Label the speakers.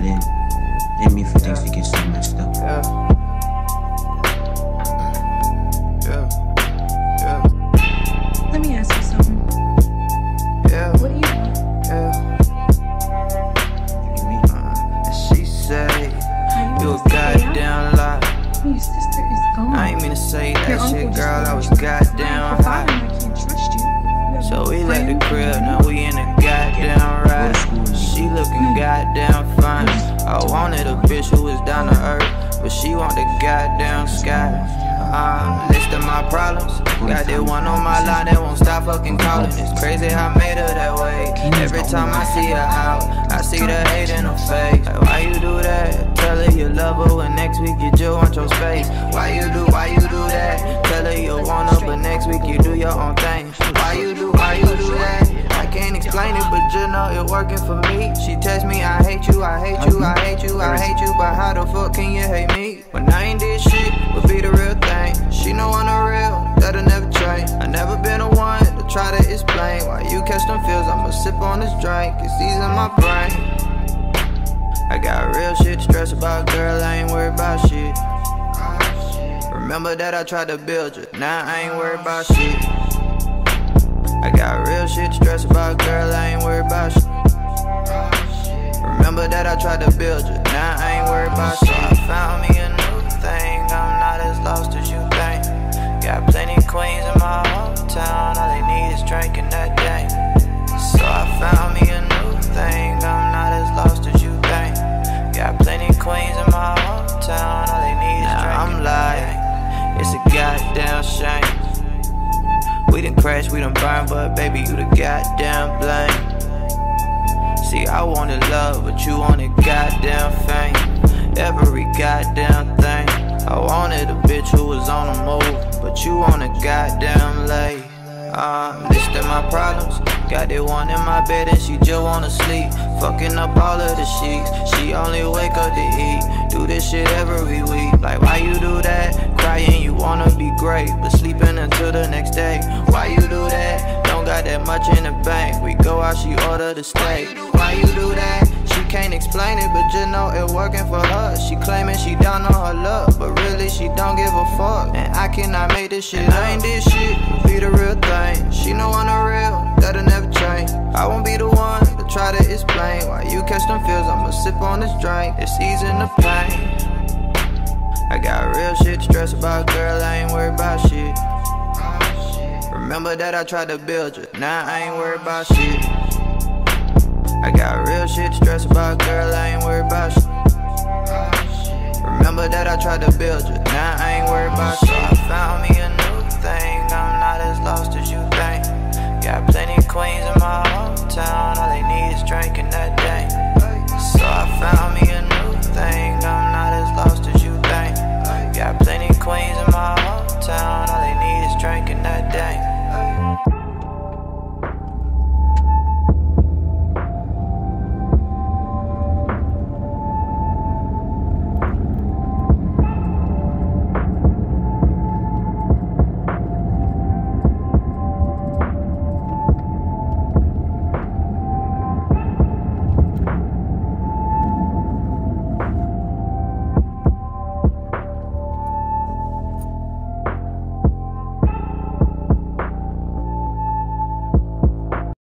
Speaker 1: didn't mean for things to get so messed up.
Speaker 2: Let me ask you something. What do you want?
Speaker 3: She say, you a goddamn lie.
Speaker 2: Your sister is gone.
Speaker 3: I ain't mean to say that
Speaker 2: Your
Speaker 3: shit,
Speaker 2: uncle
Speaker 3: girl, I was
Speaker 2: just told you
Speaker 3: goddamn
Speaker 2: to
Speaker 3: high.
Speaker 2: I can't trust you.
Speaker 3: So we left the crib, now we in a goddamn ride. She looking goddamn fine. I wanted a bitch who was down to earth, but she want the goddamn sky. Listing my problems. Got that one on my line that won't stop fucking calling. It's crazy how I made her that way. Every time I see her out, I see the hate in her face. Like, why you do that? Tell her you love her when next week you just want your space. Why you do that? Tell her you want her but next week you do your own thing. Why you do that? I can't explain it, but you know it working for me. She text me, I hate you, I hate you, I hate you, I hate you. But how the fuck can you hate me? When I ain't did shit, but be the real thing. She know I'm the real, that'll never change. I never been the one to try to explain why you catch them feels. I'ma sip on this drink, it's easing my brain. I got real shit to stress about, girl, I ain't worried about shit. Remember that I tried to build you, now I ain't worried about shit. I got real shit to stress about, girl, I ain't worried about shit. Remember that I tried to build you, now I ain't worried about shit. I found me a new thing, I'm not as lost as you think. Got plenty of queens in my hometown, all they need is drinking that day. So I found me a new thing, I'm not as lost as you think. Got plenty of queens in my hometown, all they need is drinking. I'm lying, it's a goddamn shame. We done crashed, we done burned, but baby, you the goddamn blame. See, I wanted love, but you wanted goddamn fame. Every goddamn thing. I wanted a bitch who was on the move, but you want a goddamn lay. Listing my problems. Got that one in my bed and she just wanna sleep. Fucking up all of the sheets. She only wake up to eat. Do this shit every week. Like, why you do that? Crying, you wanna be great, but sleeping until the next day. Why you do that? Don't got that much in the bank. We go out, she order the steak. Why you do that? She can't explain it, but just know it working for her. She claiming she down on her luck, but really she don't give a fuck. And I cannot make this shit. I ain't this shit, be the real thing. She know I'm the real, that'll never change. I won't be the one to try to explain why you catch them feels. I'ma sip on this drink, it's easing the pain. I got real shit to stress about, girl, I ain't worried about shit. Remember that I tried to build you, now I ain't worried about shit. I got real shit to stress about, girl, I ain't worried about shit. Remember that I tried to build you, now I ain't worried about shit. So I found me a new thing, I'm not as lost as you think. Got plenty of queens in my hometown.